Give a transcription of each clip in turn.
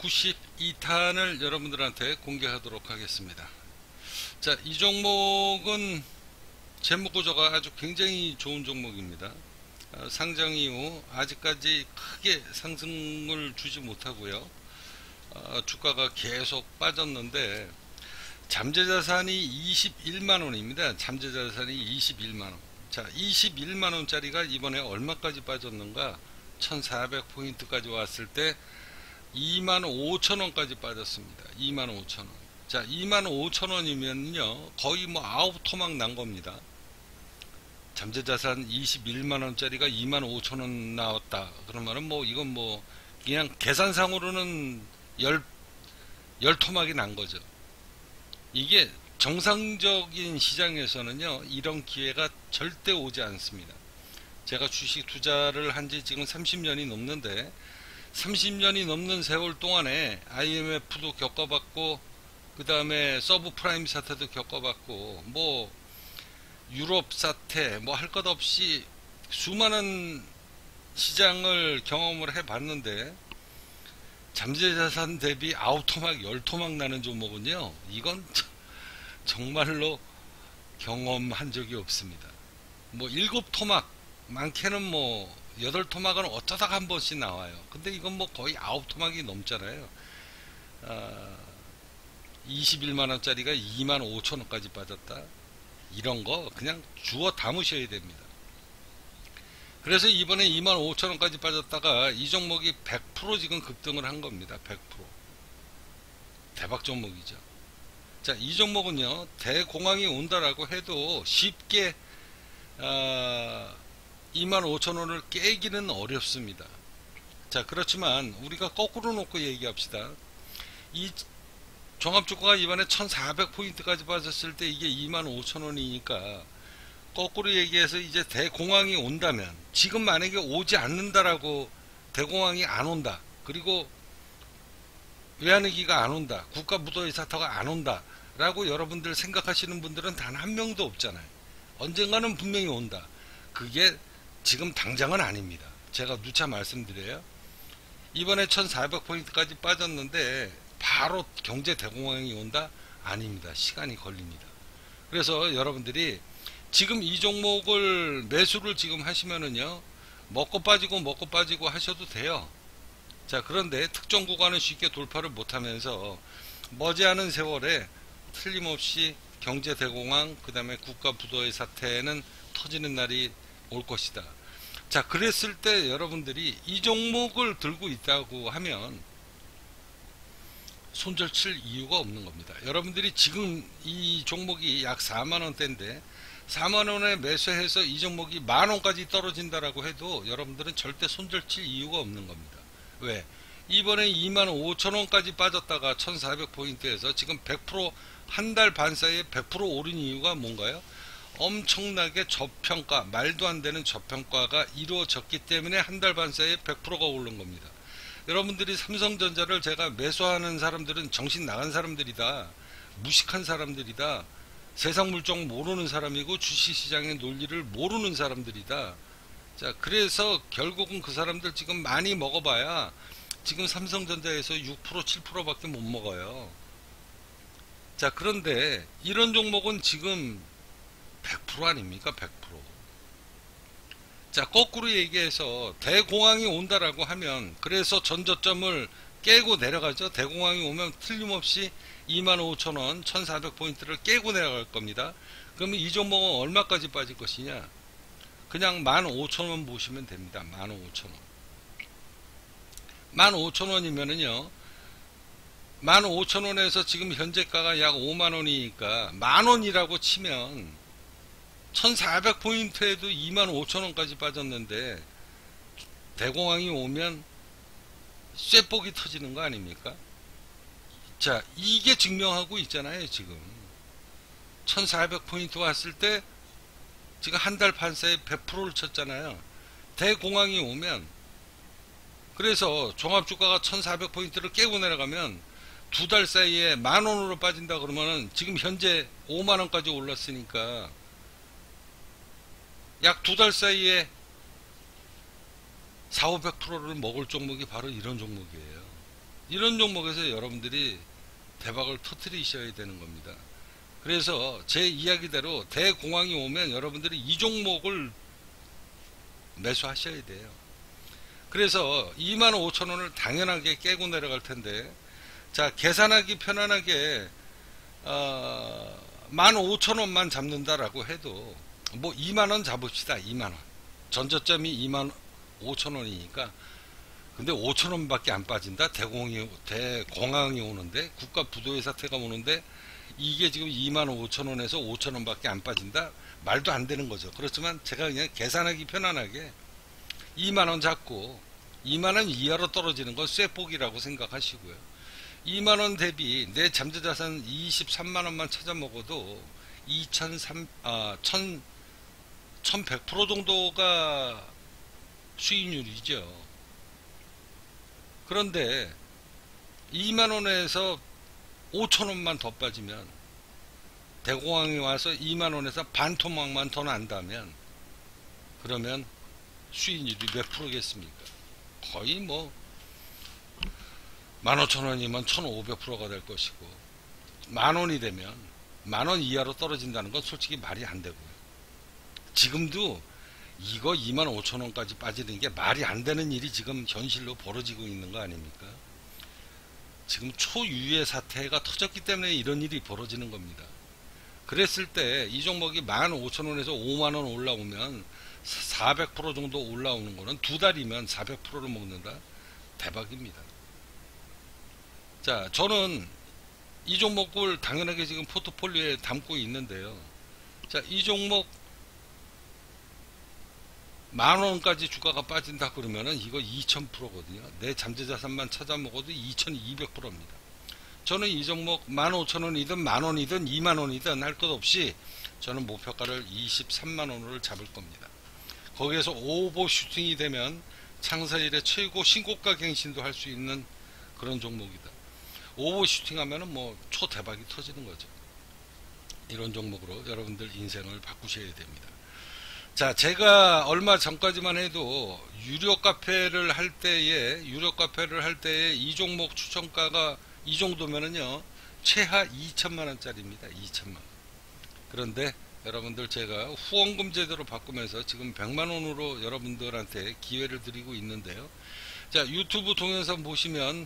92탄을 여러분들한테 공개하도록 하겠습니다. 자, 이 종목은 재무구조가 아주 굉장히 좋은 종목입니다. 상장 이후 아직까지 크게 상승을 주지 못하고요. 주가가 계속 빠졌는데 잠재자산이 21만원입니다. 잠재자산이 21만원. 자, 21만원짜리가 이번에 얼마까지 빠졌는가? 1400포인트까지 왔을 때 25,000원까지 빠졌습니다. 25,000원. 자, 25,000원이면요 거의 뭐 아웃토막 난 겁니다. 잠재자산 21만원짜리가 25,000원 나왔다 그러면은 뭐 이건 뭐 그냥 계산상으로는 열토막이 난 거죠. 이게 정상적인 시장에서는요 이런 기회가 절대 오지 않습니다. 제가 주식 투자를 한 지 지금 30년이 넘는데 30년이 넘는 세월 동안에 IMF도 겪어봤고 그 다음에 서브프라임 사태도 겪어봤고 뭐 유럽 사태 뭐 할 것 없이 수많은 시장을 경험을 해봤는데 잠재자산 대비 아우토막 열토막 나는 종목은요 이건 정말로 경험한 적이 없습니다. 뭐 7토막 많게는 뭐 8토막은 어쩌다가 한 번씩 나와요. 근데 이건 뭐 거의 9토막이 넘잖아요. 21만원짜리가 25,000원까지 빠졌다. 이런 거 그냥 주워 담으셔야 됩니다. 그래서 이번에 25,000원까지 빠졌다가 이 종목이 100% 지금 급등을 한 겁니다. 100%. 대박 종목이죠. 자, 이 종목은요 대공황이 온다라고 해도 쉽게 25,000원을 깨기는 어렵습니다. 자, 그렇지만 우리가 거꾸로 놓고 얘기합시다. 이 종합주가가 이번에 1400포인트까지 빠졌을 때 이게 25,000원이니까 거꾸로 얘기해서 이제 대공황이 온다면 지금 만약에 오지 않는다라고 대공황이 안 온다. 그리고 외환위기가 안 온다. 국가부도의 사태가 안 온다. 라고 여러분들 생각하시는 분들은 단 한 명도 없잖아요. 언젠가는 분명히 온다. 그게 지금 당장은 아닙니다. 제가 누차 말씀드려요. 이번에 1400포인트까지 빠졌는데 바로 경제 대공황이 온다? 아닙니다. 시간이 걸립니다. 그래서 여러분들이 지금 이 종목을 매수를 지금 하시면은요 먹고 빠지고 하셔도 돼요. 자, 그런데 특정 구간은 쉽게 돌파를 못하면서 머지않은 세월에 틀림없이 경제 대공황 그 다음에 국가 부도의 사태는 터지는 날이 올 것이다. 자, 그랬을 때 여러분들이 이 종목을 들고 있다고 하면 손절칠 이유가 없는 겁니다. 여러분들이 지금 이 종목이 약 4만원대인데 4만원에 매수해서 이 종목이 만원까지 떨어진다라고 해도 여러분들은 절대 손절칠 이유가 없는 겁니다. 왜? 이번에 25,000원까지 빠졌다가 1400포인트에서 지금 100% 한 달 반 사이에 100% 오른 이유가 뭔가요? 엄청나게 저평가, 말도 안 되는 저평가가 이루어졌기 때문에 한 달 반 사이에 100%가 오른 겁니다. 여러분들이 삼성전자를 제가 매수하는 사람들은 정신 나간 사람들이다. 무식한 사람들이다. 세상 물정 모르는 사람이고 주식시장의 논리를 모르는 사람들이다. 자, 그래서 결국은 그 사람들 지금 많이 먹어봐야 지금 삼성전자에서 6% 7%밖에 못 먹어요. 자, 그런데 이런 종목은 지금 100% 아닙니까? 100%. 자, 거꾸로 얘기해서 대공황이 온다라고 하면 그래서 전저점을 깨고 내려가죠. 대공황이 오면 틀림없이 25,000원 1400포인트를 깨고 내려갈 겁니다. 그러면 이 종목은 얼마까지 빠질 것이냐? 그냥 15,000원 보시면 됩니다. 15,000원. 15,000원이면은요 15,000원에서 지금 현재가가 약 5만원이니까 만원이라고 치면 1400포인트에도 25,000원까지 빠졌는데 대공황이 오면 쇠복이 터지는 거 아닙니까? 자, 이게 증명하고 있잖아요. 지금 1400포인트 왔을 때 지금 한 달 반 사이에 100%를 쳤잖아요. 대공황이 오면 그래서 종합주가가 1400포인트를 깨고 내려가면 두 달 사이에 만원으로 빠진다 그러면은 지금 현재 5만원까지 올랐으니까 약 두 달 사이에 4, 500%를 먹을 종목이 바로 이런 종목이에요. 이런 종목에서 여러분들이 대박을 터뜨리셔야 되는 겁니다. 그래서 제 이야기대로 대공황이 오면 여러분들이 이 종목을 매수하셔야 돼요. 그래서 25,000원을 당연하게 깨고 내려갈 텐데, 자, 계산하기 편안하게 15,000원만 잡는다라고 해도 뭐 2만원 잡읍시다. 2만원. 전저점이 25,000원이니까. 근데 5,000원밖에 안 빠진다. 대공황이 오는데, 국가 부도의 사태가 오는데, 이게 지금 25,000원에서 5,000원밖에 안 빠진다? 말도 안 되는 거죠. 그렇지만 제가 그냥 계산하기 편안하게 2만원 잡고 2만원 이하로 떨어지는 건 쇠복이라고 생각하시고요. 2만원 대비 내 잠재자산 23만원만 찾아 먹어도 1100% 정도가 수익률이죠. 그런데 2만원에서 5천원만 더 빠지면, 대공황이 와서 2만원에서 반토막만 더 난다면, 그러면 수익률이 몇 프로겠습니까? 거의 뭐 15,000원이면 1,500%가 될 것이고, 만원이 되면 만원 이하로 떨어진다는 건 솔직히 말이 안 되고요. 지금도 이거 25,000원까지 빠지는 게 말이 안 되는 일이 지금 현실로 벌어지고 있는 거 아닙니까? 지금 초유의 사태가 터졌기 때문에 이런 일이 벌어지는 겁니다. 그랬을 때 이 종목이 15,000원에서 5만원 올라오면 400% 정도 올라오는 거는 두 달이면 400%를 먹는다? 대박입니다. 자, 저는 이 종목을 당연하게 지금 포트폴리오에 담고 있는데요. 자, 이 종목 10,000원까지 주가가 빠진다 그러면은 이거 2000%거든요. 내 잠재자산만 찾아 먹어도 2200%입니다. 저는 이 종목 15,000원이든 만원이든 2만원이든 할 것 없이 저는 목표가를 23만원을 잡을 겁니다. 거기에서 오버 슈팅이 되면 창사일의 최고 신고가 갱신도 할 수 있는 그런 종목이다. 오버 슈팅 하면은 뭐 초대박이 터지는 거죠. 이런 종목으로 여러분들 인생을 바꾸셔야 됩니다. 자, 제가 얼마 전까지만 해도 유료 카페를 할 때에 이 종목 추천가가 이 정도면은요, 최하 2천만원짜리입니다. 2천만원. 그런데 여러분들 제가 후원금 제도로 바꾸면서 지금 100만원으로 여러분들한테 기회를 드리고 있는데요. 자, 유튜브 동영상 보시면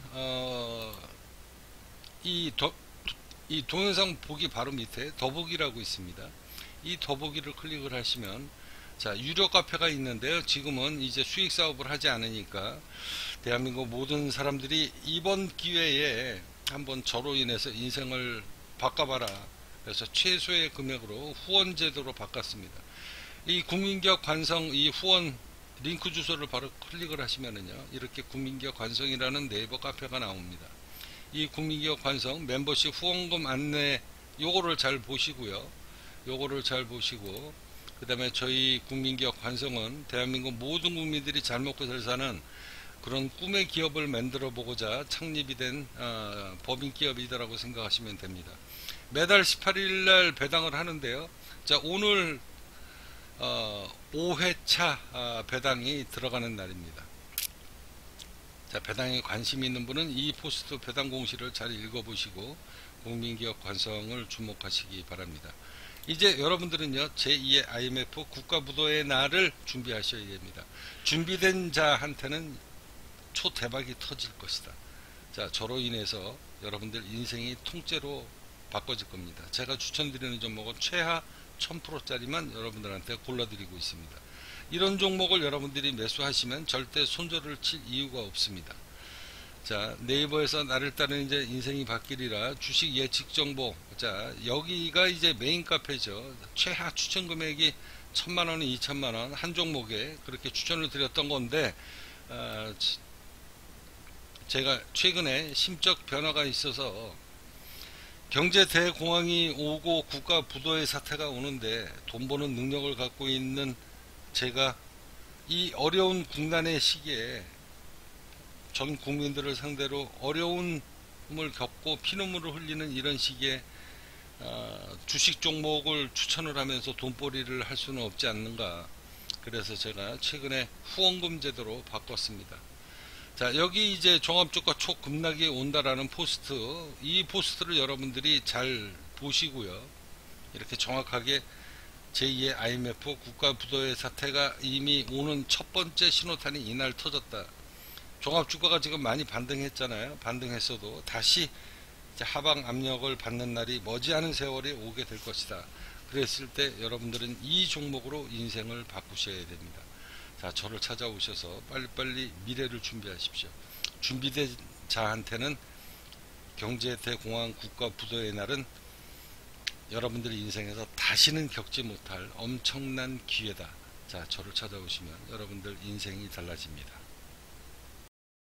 이 동영상 보기 바로 밑에 더보기라고 있습니다. 이 더보기를 클릭을 하시면, 자, 유료 카페가 있는데요. 지금은 이제 수익 사업을 하지 않으니까 대한민국 모든 사람들이 이번 기회에 한번 저로 인해서 인생을 바꿔봐라. 그래서 최소의 금액으로 후원 제도로 바꿨습니다. 이 국민기업 관성 이 후원 링크 주소를 바로 클릭을 하시면은요, 이렇게 국민기업 관성이라는 네이버 카페가 나옵니다. 이 국민기업 관성 멤버십 후원금 안내 요거를 잘 보시고요. 그 다음에 저희 국민기업 관성은 대한민국 모든 국민들이 잘 먹고 잘 사는 그런 꿈의 기업을 만들어 보고자 창립이 된 법인기업이다라고 생각하시면 됩니다. 매달 18일날 배당을 하는데요. 자, 오늘 5회차 배당이 들어가는 날입니다. 자, 배당에 관심이 있는 분은 이 포스트 배당 공시를 잘 읽어보시고 국민기업 관성을 주목하시기 바랍니다. 이제 여러분들은요, 제2의 IMF 국가부도의 날을 준비하셔야 됩니다. 준비된 자한테는 초대박이 터질 것이다. 자, 저로 인해서 여러분들 인생이 통째로 바꿔질 겁니다. 제가 추천드리는 종목은 최하 1000%짜리만 여러분들한테 골라드리고 있습니다. 이런 종목을 여러분들이 매수하시면 절대 손절을 칠 이유가 없습니다. 자, 네이버에서 나를 따르는 이제 인생이 바뀌리라 주식 예측 정보. 자, 여기가 이제 메인 카페죠. 최하 추천 금액이 1,000만원, 2,000만원 한 종목에 그렇게 추천을 드렸던 건데, 제가 최근에 심적 변화가 있어서 경제 대공황이 오고 국가 부도의 사태가 오는데 돈 버는 능력을 갖고 있는 제가 이 어려운 국난의 시기에 전 국민들을 상대로 어려움을 겪고 피눈물을 흘리는 이런 시기에 주식 종목을 추천을 하면서 돈벌이를 할 수는 없지 않는가. 그래서 제가 최근에 후원금 제도로 바꿨습니다. 자, 여기 이제 종합주가 초급락이 온다라는 포스트, 이 포스트를 여러분들이 잘 보시고요. 이렇게 정확하게 제2의 IMF 국가부도의 사태가 이미 오는 첫 번째 신호탄이 이날 터졌다. 종합주가가 지금 많이 반등했잖아요. 반등했어도 다시 이제 하방 압력을 받는 날이 머지않은 세월이 오게 될 것이다. 그랬을 때 여러분들은 이 종목으로 인생을 바꾸셔야 됩니다. 자, 저를 찾아오셔서 빨리빨리 미래를 준비하십시오. 준비된 자한테는 경제대공황 국가부도의 날은 여러분들 인생에서 다시는 겪지 못할 엄청난 기회다. 자, 저를 찾아오시면 여러분들 인생이 달라집니다.